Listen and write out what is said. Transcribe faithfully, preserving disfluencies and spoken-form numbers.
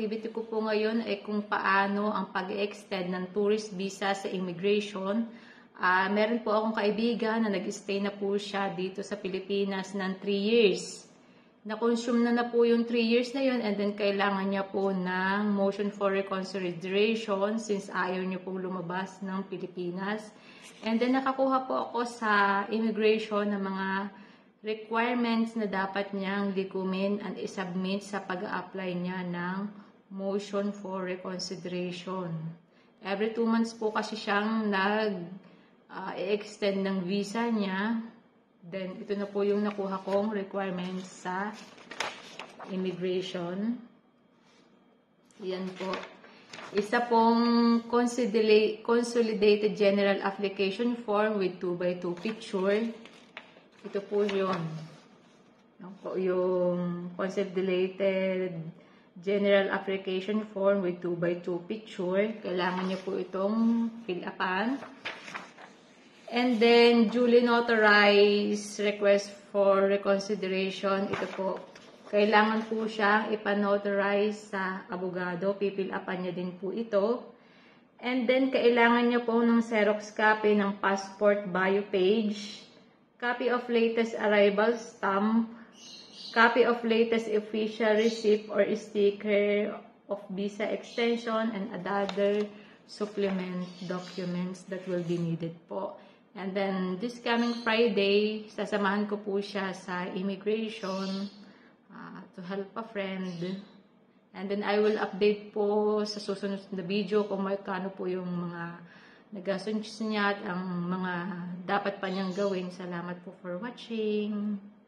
activity ko po ngayon ay kung paano ang pag-extend ng tourist visa sa immigration. Uh, meron po akong kaibigan na nag-stay na po siya dito sa Pilipinas ng three years. Na-consume na na po yung three years na yun and then kailangan niya po ng motion for reconsideration since ayaw niya pong lumabas ng Pilipinas. And then nakakuha po ako sa immigration ng mga requirements na dapat niyang likumin and isubmit sa pag-a-apply niya ng motion for reconsideration. Every two months po kasi siyang nag-extend uh, ng visa niya. Then, ito na po yung nakuha kong requirements sa immigration. Yan po. Isa pong consolidated general application form with two by two picture. Ito po yun. Yan po yung consolidated general application form with two by two picture. Kailangan niyo po itong fill upan. And then, duly notarized request for reconsideration. Ito po. Kailangan po siyang ipanotarize sa abogado. Pipil upan niya din po ito. And then, kailangan niya po ng Xerox copy ng passport bio page. Copy of latest arrival stamp, copy of latest official receipt or sticker of visa extension, and other supplement documents that will be needed po. And then, this coming Friday, sasamahan ko po siya sa immigration uh, to help a friend. And then, I will update po sa susunod na video kung magkano po yung mga nagastos niya at ang mga dapat pa niyang gawin. Salamat po for watching.